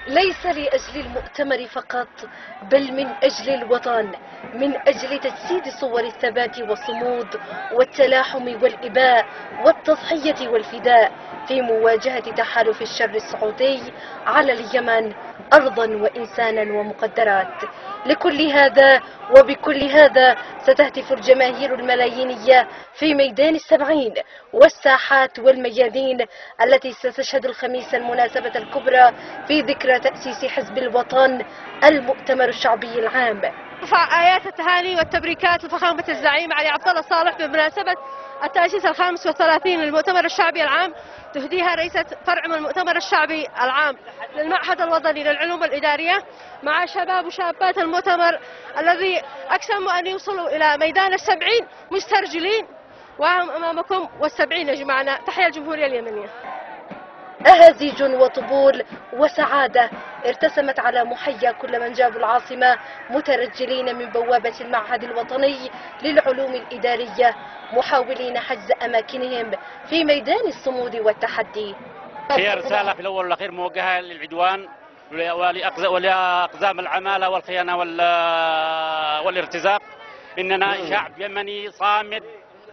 ليس لأجل المؤتمر فقط، بل من أجل الوطن، من أجل تجسيد صور الثبات والصمود والتلاحم والإباء والتضحية والفداء في مواجهة تحالف الشر السعودي على اليمن أرضا وإنسانا ومقدرات. لكل هذا وبكل هذا ستهتف الجماهير الملايينية في ميدان السبعين والساحات والميادين التي ستشهد الخميس المناسبة الكبرى في ذكرى تأسيس حزب الوطن، المؤتمر الشعبي العام. نرفع آيات التهاني والتبريكات لفخامة الزعيم علي عبد الله صالح بمناسبة التأسيس الخامس والثلاثين للمؤتمر الشعبي العام، تهديها رئيسة فرع من المؤتمر الشعبي العام للمعهد الوطني للعلوم الإدارية مع شباب وشابات المؤتمر الذي أقسموا أن يوصلوا إلى ميدان السبعين مسترجلين، وهم أمامكم والسبعين يجمعنا. تحيا الجمهورية اليمنية. أهازيج وطبول وسعادة ارتسمت على محيا كل من جابوا العاصمة مترجلين من بوابة المعهد الوطني للعلوم الإدارية، محاولين حجز أماكنهم في ميدان الصمود والتحدي. هي رسالة في الأول والأخير موجهة للعدوان ولأقزام العمالة والخيانة والارتزاق. إننا شعب يمني صامد،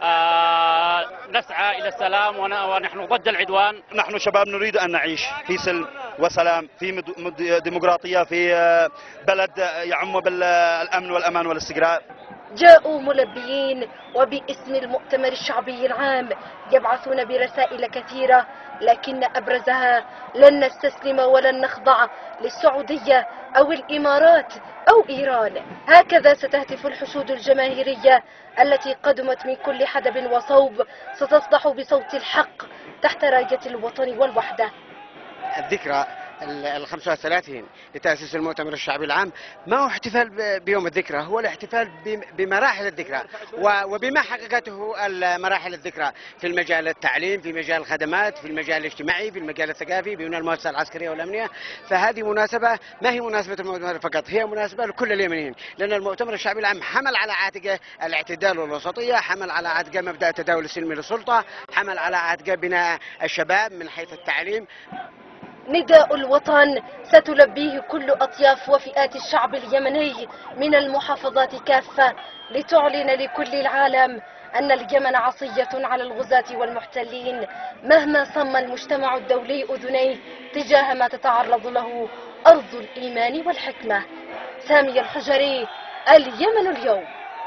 نسعى إلى السلام ونحن ضد العدوان. نحن شباب نريد أن نعيش في سلم وسلام، في ديمقراطية، في بلد يعم بالأمن والأمان والاستقرار. جاءوا ملبيين وباسم المؤتمر الشعبي العام يبعثون برسائل كثيرة، لكن أبرزها: لن نستسلم ولن نخضع للسعودية أو الإمارات أو إيران. هكذا ستهتف الحشود الجماهيرية التي قدمت من كل حدب وصوب، ستصدح بصوت الحق تحت راية الوطن والوحدة. الذكرى ال 35 لتأسيس المؤتمر الشعبي العام ما هو احتفال بيوم الذكرى، هو الاحتفال بمراحل الذكرى وبما حققته مراحل الذكرى في المجال التعليم، في مجال الخدمات، في المجال الاجتماعي، في المجال الثقافي، بين المؤسسة العسكرية والأمنية. فهذه مناسبة ما هي مناسبة المؤتمر فقط، هي مناسبة لكل اليمنيين، لأن المؤتمر الشعبي العام حمل على عاتقه الاعتدال والوسطية، حمل على عاتقه مبدأ التداول السلمي للسلطة، حمل على عاتقه بناء الشباب من حيث التعليم. نداء الوطن ستلبيه كل أطياف وفئات الشعب اليمني من المحافظات كافة، لتعلن لكل العالم أن اليمن عصية على الغزاة والمحتلين، مهما صم المجتمع الدولي أذنيه تجاه ما تتعرض له أرض الإيمان والحكمة. سامي الحجري، اليمن اليوم.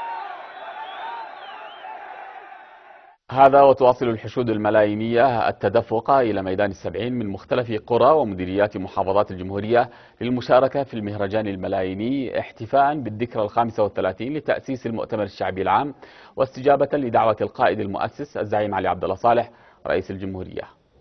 هذا وتواصل الحشود الملايينية التدفق إلى ميدان السبعين من مختلف قرى ومديريات محافظات الجمهورية للمشاركة في المهرجان الملاييني احتفاء بالذكرى 35 لتأسيس المؤتمر الشعبي العام، واستجابة لدعوة القائد المؤسس الزعيم علي عبد الله صالح رئيس الجمهورية.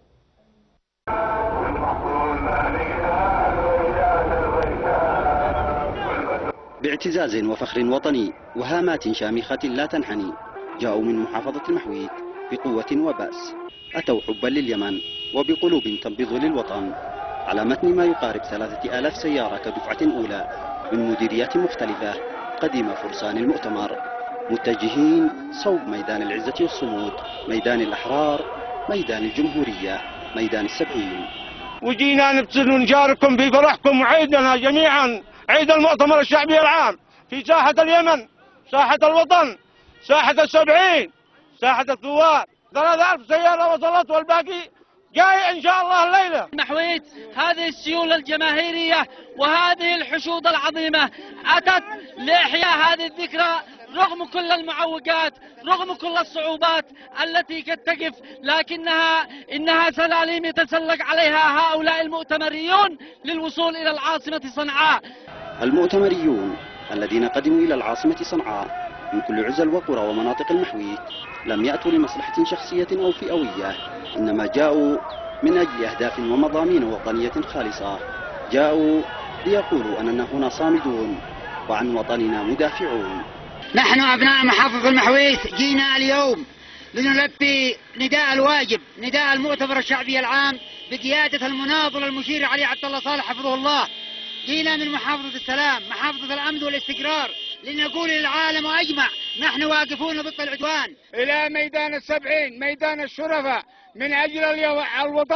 باعتزاز وفخر وطني وهامات شامخة لا تنحني، جاءوا من محافظة المحويت بقوة وبأس، أتوا حبا لليمن وبقلوب تنبض للوطن، على متن ما يقارب 3000 سيارة كدفعة أولى من مديريات مختلفة قديم فرسان المؤتمر، متجهين صوب ميدان العزة والصمود، ميدان الأحرار، ميدان الجمهورية، ميدان السبعين. وجينا نبتسم ونشارككم في فرحكم وعيدنا جميعا، عيد المؤتمر الشعبي العام في ساحة اليمن، ساحة الوطن، ساحة السبعين، ساحة الثوار. 3000 سيارة وصلت والباقي جاي إن شاء الله الليلة. محويت هذه السيول الجماهيرية وهذه الحشود العظيمة أتت لإحياء هذه الذكرى رغم كل المعوقات، رغم كل الصعوبات التي قد تقف، لكنها إنها سلاليم يتسلق عليها هؤلاء المؤتمريون للوصول إلى العاصمة صنعاء. المؤتمريون الذين قدموا إلى العاصمة صنعاء من كل عزل وقرى ومناطق المحويت لم يأتوا لمصلحة شخصية أو فئوية، إنما جاءوا من أجل أهداف ومضامين وطنية خالصة، جاءوا ليقولوا أننا هنا صامدون وعن وطننا مدافعون. نحن أبناء محافظة المحويت جينا اليوم لنلبي نداء الواجب، نداء المؤتمر الشعبي العام بقيادة المناضل المشير علي عبد الله صالح حفظه الله. جينا من محافظة السلام، محافظة الأمن والاستقرار، لنقول للعالم أجمع نحن واقفون ضد العدوان. إلى ميدان السبعين، ميدان الشرفاء، من أجل الوطن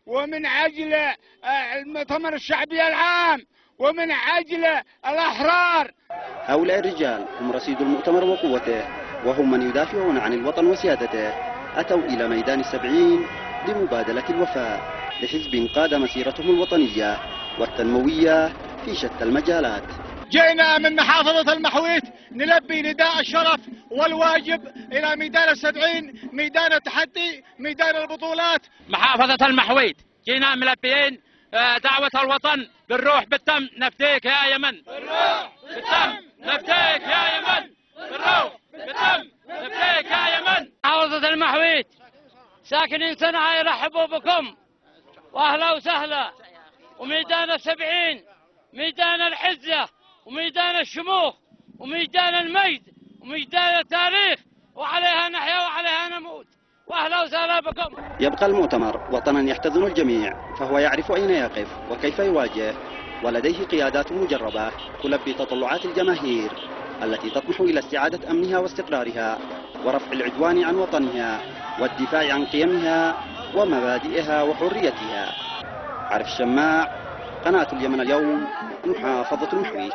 ومن أجل المؤتمر الشعبي العام ومن أجل الأحرار. هؤلاء الرجال هم رصيد المؤتمر وقوته، وهم من يدافعون عن الوطن وسيادته. أتوا إلى ميدان السبعين لمبادلة الوفاء لحزب قاد مسيرتهم الوطنية والتنموية في شتى المجالات. جئنا من محافظة المحويت نلبي نداء الشرف والواجب إلى ميدان السبعين، ميدان التحدي، ميدان البطولات. محافظة المحويت جينا ملبيين دعوة الوطن بالروح بالدم نفديك يا يمن، بالروح بالدم نفديك يا يمن، بالروح بالدم نفديك يا يمن. محافظة المحويت ساكنين صنعاء يرحبوا بكم واهلا وسهلا. وميدان السبعين ميدان الحزة وميدان الشموخ وميدان الميد وميدان التاريخ، وعليها نحيا وعليها نموت. واهلا وسهلا بكم. يبقى المؤتمر وطنا يحتضن الجميع، فهو يعرف أين يقف وكيف يواجه، ولديه قيادات مجربة تلبي تطلعات الجماهير التي تطمح إلى استعادة أمنها واستقرارها ورفع العدوان عن وطنها والدفاع عن قيمها ومبادئها وحريتها. عارف الشماع، قناة اليمن اليوم، محافظة المحويت.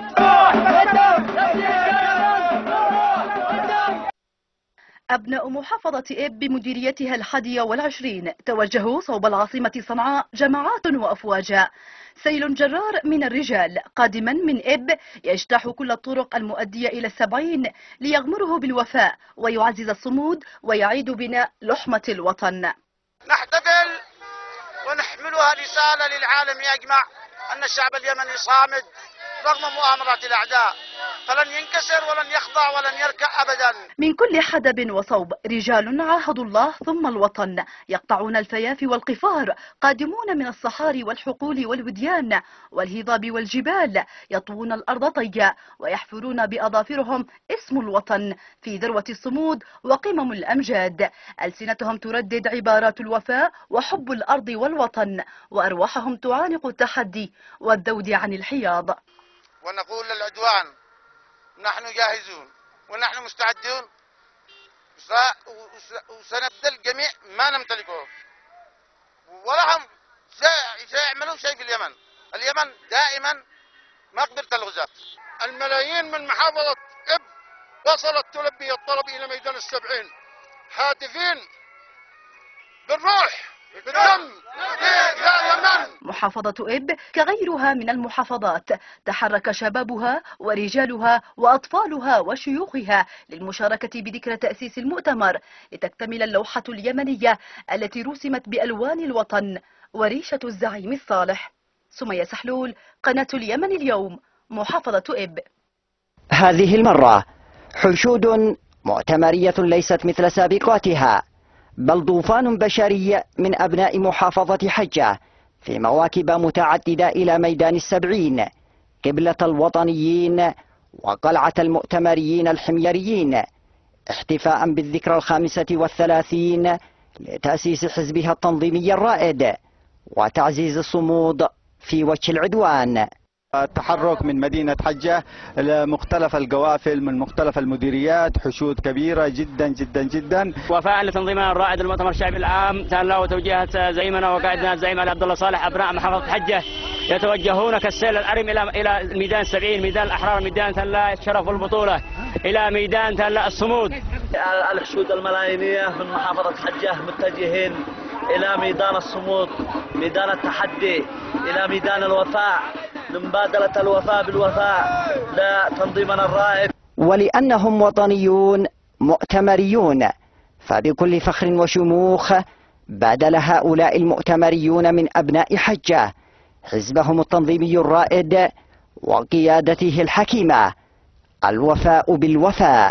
أبناء محافظة إب بمديريتها 21 توجهوا صوب العاصمة صنعاء جماعات وأفواجا. سيل جرار من الرجال قادما من إب يجتاح كل الطرق المؤدية إلى السبعين ليغمره بالوفاء ويعزز الصمود ويعيد بناء لحمة الوطن. نحتفل ونحملها رسالة للعالم أجمع أن الشعب اليمني صامد رغم مؤامرات الأعداء، فلن ينكسر ولن يخضع ولن يركع أبدا. من كل حدب وصوب رجال عاهدوا الله ثم الوطن، يقطعون الفيافي والقفار، قادمون من الصحاري والحقول والوديان والهضاب والجبال، يطوون الأرض طيا ويحفرون بأظافرهم اسم الوطن في ذروة الصمود وقمم الأمجاد. ألسنتهم تردد عبارات الوفاء وحب الأرض والوطن، وأرواحهم تعانق التحدي والذود عن الحياض. ونقول للعدوان نحن جاهزون ونحن مستعدون، وسنبذل جميع ما نمتلكه، ولا هم سيعملوا شيء في اليمن. اليمن دائما مقبرة الغزاة. الملايين من محافظة إب وصلت تلبي الطلب إلى ميدان السبعين، هاتفين بالروح بالدم يا يمن. محافظة إب كغيرها من المحافظات تحرك شبابها ورجالها وأطفالها وشيوخها للمشاركة بذكرى تأسيس المؤتمر لتكتمل اللوحة اليمنية التي رسمت بألوان الوطن وريشة الزعيم الصالح. سمية سحلول، قناة اليمن اليوم، محافظة إب. هذه المرة حشود مؤتمرية ليست مثل سابقاتها، بل طوفان بشري من أبناء محافظة حجة في مواكب متعددة إلى ميدان السبعين، قبلة الوطنيين وقلعة المؤتمريين الحميريين، احتفاء بالذكرى 35 لتأسيس حزبها التنظيمي الرائد وتعزيز الصمود في وجه العدوان. التحرك من مدينة حجة لمختلف القوافل من مختلف المديريات، حشود كبيرة جدا جدا جدا. وفاء لتنظيمنا الرائد المؤتمر الشعبي العام، تهلا وتوجيهات زعيمنا وقائدنا الزعيم علي عبد الله صالح. أبناء محافظة حجة يتوجهون كالسيل الأرم إلى ميدان السبعين، ميدان الأحرار، ميدان تهلا الشرف والبطولة، إلى ميدان تهلا الصمود. الحشود الملايينية من محافظة حجة متجهين إلى ميدان الصمود، ميدان التحدي، إلى ميدان الوفاء، لمبادلة الوفاء بالوفاء لتنظيمنا الرائد. ولأنهم وطنيون مؤتمريون، فبكل فخر وشموخ بادل هؤلاء المؤتمريون من أبناء حجة حزبهم التنظيمي الرائد وقيادته الحكيمة، الوفاء بالوفاء.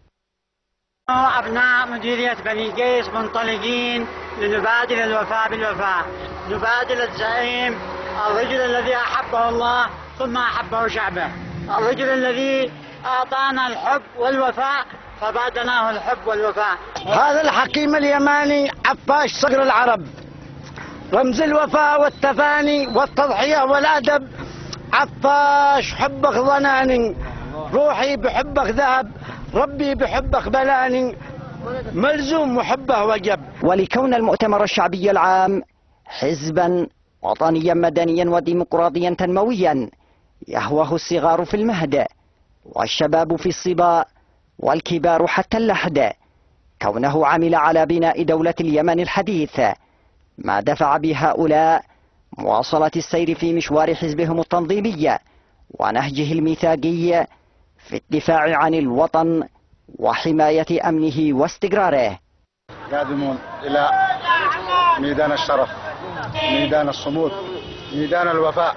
أبناء مديرية بني قيس منطلقين لنبادل الوفاء بالوفاء، نبادل الزعيم، الرجل الذي أحبه الله ثم أحبه شعبه، الرجل الذي أعطانا الحب والوفاء فبادلناه الحب والوفاء. هذا الحكيم اليماني عفاش صقر العرب، رمز الوفاء والتفاني والتضحية والأدب. عفاش حبك ظناني، روحي بحبك ذهب، ربي بحبك بلاني، ملزوم محبه وجب. ولكون المؤتمر الشعبي العام حزبا وطنيا مدنيا وديمقراطيا تنمويا يهواه الصغار في المهد والشباب في الصبا والكبار حتى اللحد، كونه عمل على بناء دولة اليمن الحديث، ما دفع بهؤلاء مواصلة السير في مشوار حزبهم التنظيمي ونهجه الميثاقي في الدفاع عن الوطن وحماية أمنه واستقراره. قادمون إلى ميدان الشرف، ميدان الصمود، ميدان الوفاء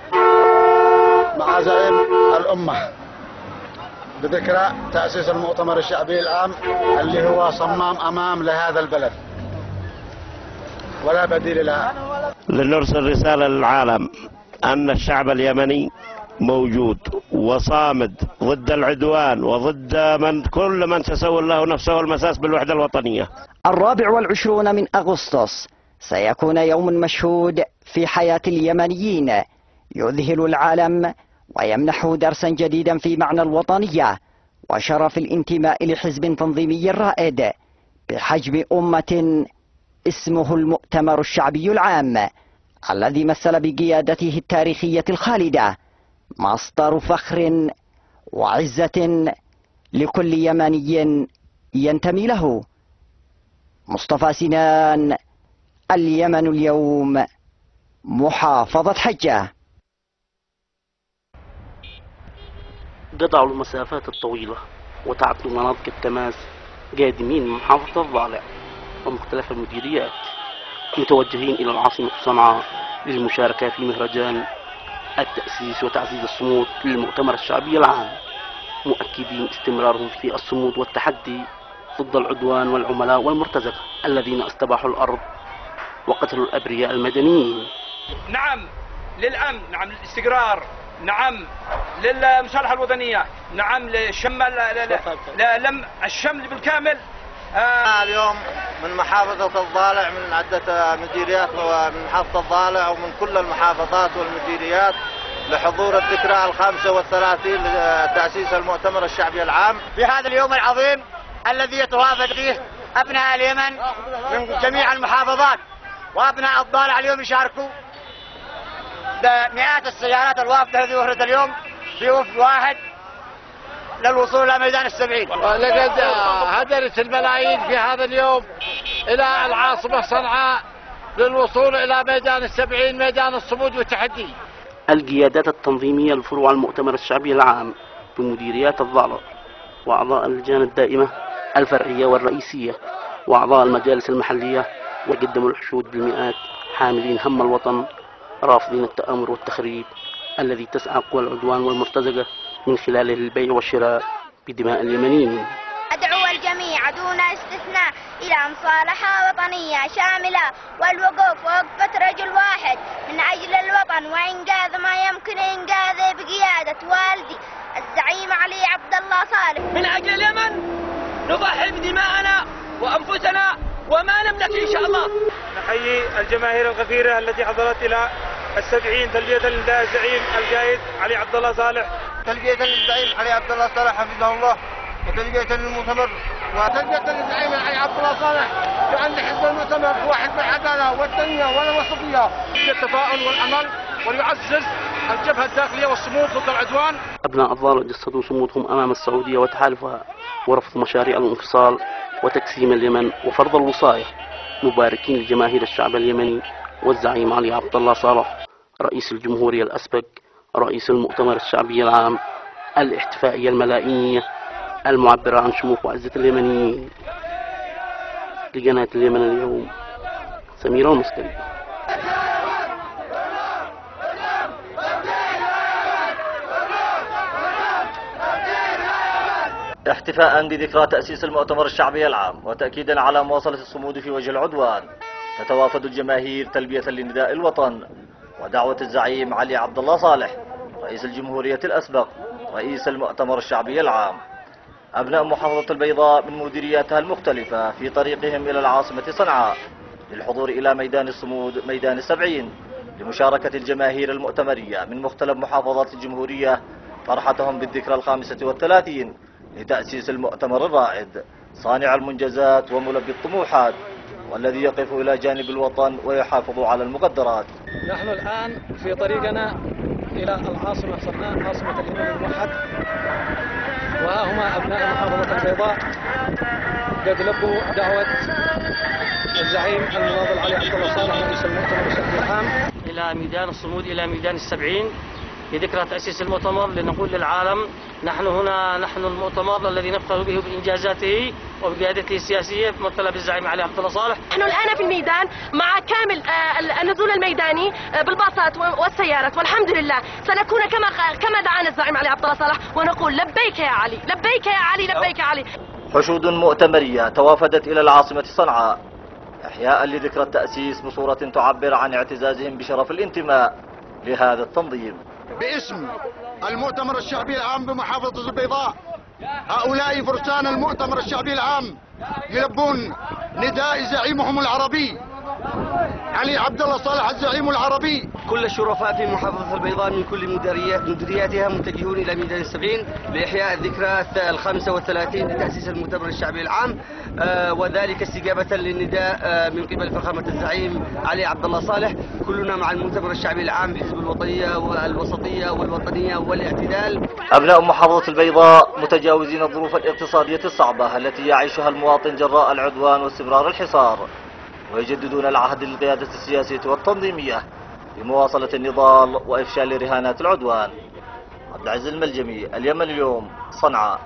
مع زعيم الأمة بذكرى تأسيس المؤتمر الشعبي العام اللي هو صمام أمام لهذا البلد ولا بديل لها. لنرسل رسالة للعالم أن الشعب اليمني موجود وصامد ضد العدوان وضد كل من تسول له نفسه المساس بالوحدة الوطنية. 24 من أغسطس سيكون يوم مشهود في حياة اليمنيين، يذهل العالم ويمنح درسا جديدا في معنى الوطنية وشرف الانتماء لحزب تنظيمي رائد بحجم أمة اسمه المؤتمر الشعبي العام، الذي مثل بقيادته التاريخية الخالدة مصدر فخر وعزة لكل يمني ينتمي له. مصطفى سنان، اليمن اليوم، محافظة حجة. قطعوا المسافات الطويلة وتعدوا مناطق التماس قادمين من محافظة الضالع ومختلف المديريات، متوجهين إلى العاصمة صنعاء للمشاركة في مهرجان التأسيس وتعزيز الصمود للمؤتمر الشعبي العام، مؤكدين استمرارهم في الصمود والتحدي ضد العدوان والعملاء والمرتزقة الذين استباحوا الأرض وقتلوا الأبرياء المدنيين. نعم للأمن، نعم للاستقرار، نعم للمصالحة الوطنية، نعم للم الشمل بالكامل. اليوم من محافظة الضالع، من عدة مديريات من محافظة الضالع ومن كل المحافظات والمديريات لحضور الذكرى 35 لتأسيس المؤتمر الشعبي العام في هذا اليوم العظيم الذي يتوافد فيه أبناء اليمن من جميع المحافظات، وأبناء الضالع اليوم يشاركوا بمئات السيارات الوافدة التي وفدت اليوم في وفد واحد للوصول إلى ميدان السبعين. لقد هدرت الملايين في هذا اليوم إلى العاصمة صنعاء للوصول إلى ميدان السبعين، ميدان الصمود والتحدي. القيادات التنظيمية لفروع المؤتمر الشعبي العام بمديريات الضالع وأعضاء اللجان الدائمة الفرعية والرئيسية وأعضاء المجالس المحلية وقدموا الحشود بالمئات حاملين هم الوطن، رافضين التآمر والتخريب الذي تسعى قوى العدوان والمرتزقة من خلاله البيع والشراء بدماء اليمنيين. أدعو الجميع دون استثناء إلى مصالحة وطنية شاملة والوقوف وقفة رجل واحد من أجل الوطن وإنقاذ ما يمكن إنقاذه بقيادة والدي الزعيم علي عبد الله صالح. من أجل اليمن نضحي بدماءنا وأنفسنا وما نملك إن شاء الله. نحيي الجماهير الغفيرة التي حضرت إلى السبعين تلبية للزعيم القائد علي عبد الله صالح، تلبية للزعيم علي عبد الله صالح حفظه الله، وتلبية للمؤتمر، وتلبية للزعيم علي عبد الله صالح بأن حزب المؤتمر هو حزب العدالة والتنمية والوسطية التفاؤل والأمل، وليعزز الجبهة الداخلية والصمود ضد العدوان. أبناء الضالع جسدوا صمودهم أمام السعودية وتحالفها ورفض مشاريع الانفصال وتقسيم اليمن وفرض الوصاية، مباركين لجماهير الشعب اليمني والزعيم علي عبد الله صالح رئيس الجمهورية الأسبق رئيس المؤتمر الشعبي العام الاحتفائية الملائية المعبرة عن شموخ وعزة اليمنيين. لقناة اليمن اليوم، سمير المسكري. احتفاء بذكرى تأسيس المؤتمر الشعبي العام وتأكيدا على مواصلة الصمود في وجه العدوان، تتوافد الجماهير تلبية لنداء الوطن ودعوة الزعيم علي عبد الله صالح رئيس الجمهورية الأسبق رئيس المؤتمر الشعبي العام. أبناء محافظة البيضاء من مديرياتها المختلفة في طريقهم إلى العاصمة صنعاء للحضور إلى ميدان الصمود ميدان السبعين لمشاركة الجماهير المؤتمرية من مختلف محافظات الجمهورية فرحتهم بالذكرى 35 لتأسيس المؤتمر الرائد صانع المنجزات وملبي الطموحات والذي يقف إلى جانب الوطن ويحافظ على المقدرات. نحن الآن في طريقنا إلى العاصمة صنعاء عاصمة اليمن الموحد، وها هما أبناء محافظة البيضاء قد لبوا دعوة الزعيم المناضل علي عبد الله صالح رئيس المؤتمر الشعبي العام إلى ميدان الصمود، إلى ميدان السبعين لذكرى تأسيس المؤتمر، لنقول للعالم نحن هنا، نحن المؤتمر الذي نفخر به بإنجازاته وبقيادته السياسية في مطلب الزعيم علي عبد الله صالح. نحن الآن في الميدان مع كامل النزول الميداني بالباصات والسيارات، والحمد لله سنكون كما دعانا الزعيم علي عبد الله صالح، ونقول لبيك يا علي، لبيك يا علي، لبيك يا علي. حشود مؤتمرية توافدت إلى العاصمة صنعاء إحياء لذكرى التأسيس بصورة تعبر عن اعتزازهم بشرف الانتماء لهذا التنظيم. باسم المؤتمر الشعبي العام بمحافظة البيضاء، هؤلاء فرسان المؤتمر الشعبي العام يلبون نداء زعيمهم العربي علي عبد الله صالح الزعيم العربي. كل الشرفاء في محافظة البيضاء من كل مديرياتها متجهون إلى ميدان السبعين لإحياء الذكرى 35 لتأسيس المؤتمر الشعبي العام، وذلك استجابة للنداء من قبل فخامة الزعيم علي عبد الله صالح. كلنا مع المؤتمر الشعبي العام بحزب الوطنية والوسطية والوطنية والاعتدال. أبناء محافظة البيضاء متجاوزين الظروف الاقتصادية الصعبة التي يعيشها المواطن جراء العدوان واستمرار الحصار، ويجددون العهد للقيادة السياسية والتنظيمية بمواصلة النضال وإفشال رهانات العدوان. عبد العزيز الملجمي، اليمن اليوم، صنعاء.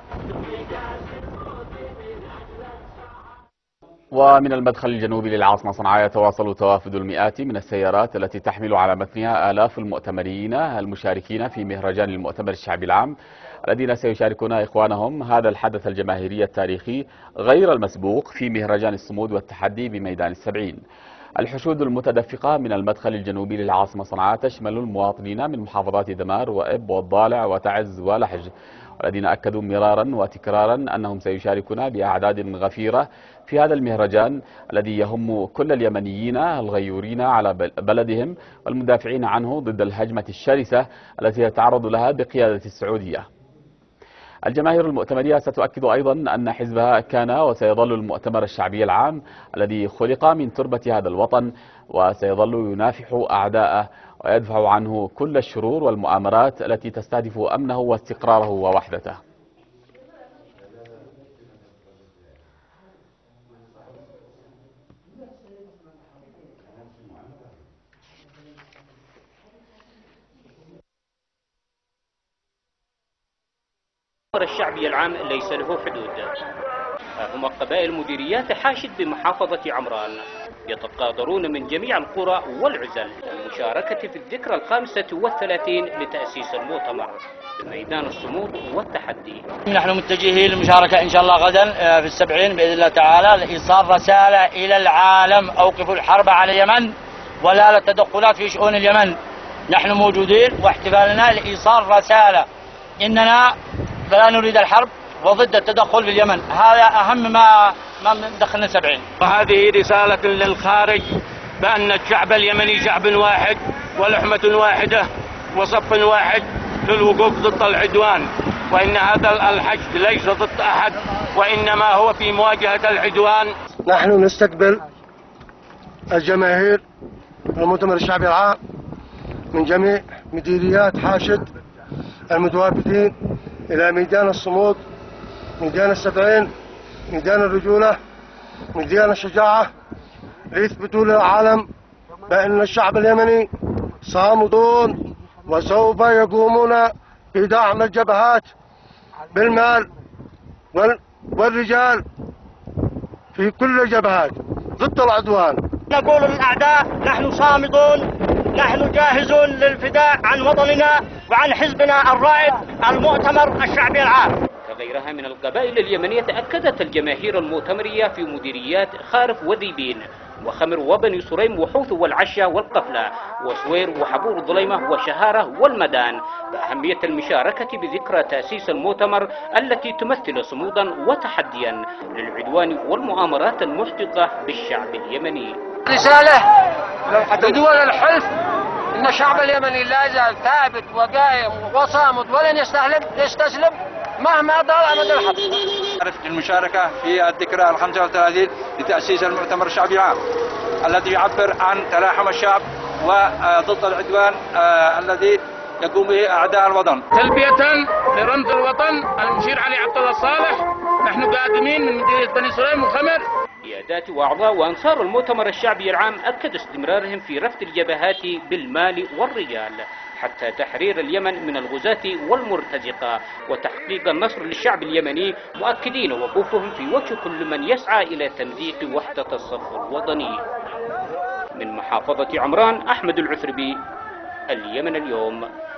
ومن المدخل الجنوبي للعاصمة صنعاء يتواصل توافد المئات من السيارات التي تحمل على متنها آلاف المؤتمرين المشاركين في مهرجان المؤتمر الشعبي العام، الذين سيشاركون إخوانهم هذا الحدث الجماهيري التاريخي غير المسبوق في مهرجان الصمود والتحدي بميدان السبعين. الحشود المتدفقة من المدخل الجنوبي للعاصمة صنعاء تشمل المواطنين من محافظات دمار وإب والضالع وتعز ولحج، والذين أكدوا مرارا وتكرارا أنهم سيشاركون بأعداد غفيرة في هذا المهرجان الذي يهم كل اليمنيين الغيورين على بلدهم والمدافعين عنه ضد الهجمة الشرسة التي يتعرض لها بقيادة السعودية. الجماهير المؤتمرية ستؤكد أيضا أن حزبها كان وسيظل المؤتمر الشعبي العام الذي خلق من تربة هذا الوطن، وسيظل ينافح أعداءه ويدفع عنه كل الشرور والمؤامرات التي تستهدف أمنه واستقراره ووحدته. المؤتمر الشعبي العام ليس له حدود. هم قبائل مديريات حاشد بمحافظة عمران يتقاضرون من جميع القرى والعزل للمشاركة في الذكرى 35 لتأسيس المؤتمر بميدان الصمود والتحدي. نحن متجهين للمشاركة إن شاء الله غدا في السبعين بإذن الله تعالى لإيصال رسالة إلى العالم: أوقفوا الحرب على اليمن ولا للتدخلات في شؤون اليمن. نحن موجودين واحتفالنا لإيصال رسالة إننا لا نريد الحرب وضد التدخل في اليمن. هذا أهم ما دخلنا 70. وهذه رسالة للخارج بأن الشعب اليمني شعب واحد ولحمة واحدة وصف واحد في الوقوف ضد العدوان، وإن هذا الحشد ليس ضد أحد وإنما هو في مواجهة العدوان. نحن نستقبل الجماهير المؤتمر الشعبي العام من جميع مديريات حاشد المتوافدين إلى ميدان الصمود، ميدان السبعين، ميدان الرجولة، ميدان الشجاعة، ليثبتوا للعالم بأن الشعب اليمني صامدون وسوف يقومون بدعم الجبهات بالمال والرجال في كل الجبهات ضد العدوان. نقول للأعداء: نحن صامدون، نحن جاهزون للفداء عن وطننا وعن حزبنا الرائد المؤتمر الشعبي العام. كغيرها من القبائل اليمنية أكدت الجماهير المؤتمرية في مديريات خارف وذيبين وخمر وبني سريم وحوث والعشة والقفلة وسوير وحبور ظليمة وشهارة والمدان بأهمية المشاركة بذكرى تأسيس المؤتمر التي تمثل صمودا وتحديا للعدوان والمؤامرات المحدقة بالشعب اليمني. رسالة لدول الحلف إن الشعب اليمني لا يزال ثابت وقائم وصامد ولن يستسلم مهما طال أمد الحرب. المشاركة في الذكرى 35 لتأسيس المؤتمر الشعبي العام الذي يعبر عن تلاحم الشعب وضد العدوان الذي يقوم به أعداء الوطن. تلبية لرمز الوطن المشير علي عبد الله صالح، نحن قادمين من مديرية بني سليم وخمر. قيادات وأعضاء وأنصار المؤتمر الشعبي العام أكدوا استمرارهم في رفض الجبهات بالمال والرجال حتى تحرير اليمن من الغزاة والمرتزقة وتحقيق النصر للشعب اليمني، مؤكدين وقوفهم في وجه كل من يسعى إلى تمزيق وحدة الصف الوطني. من محافظة عمران، أحمد العثربي، اليمن اليوم.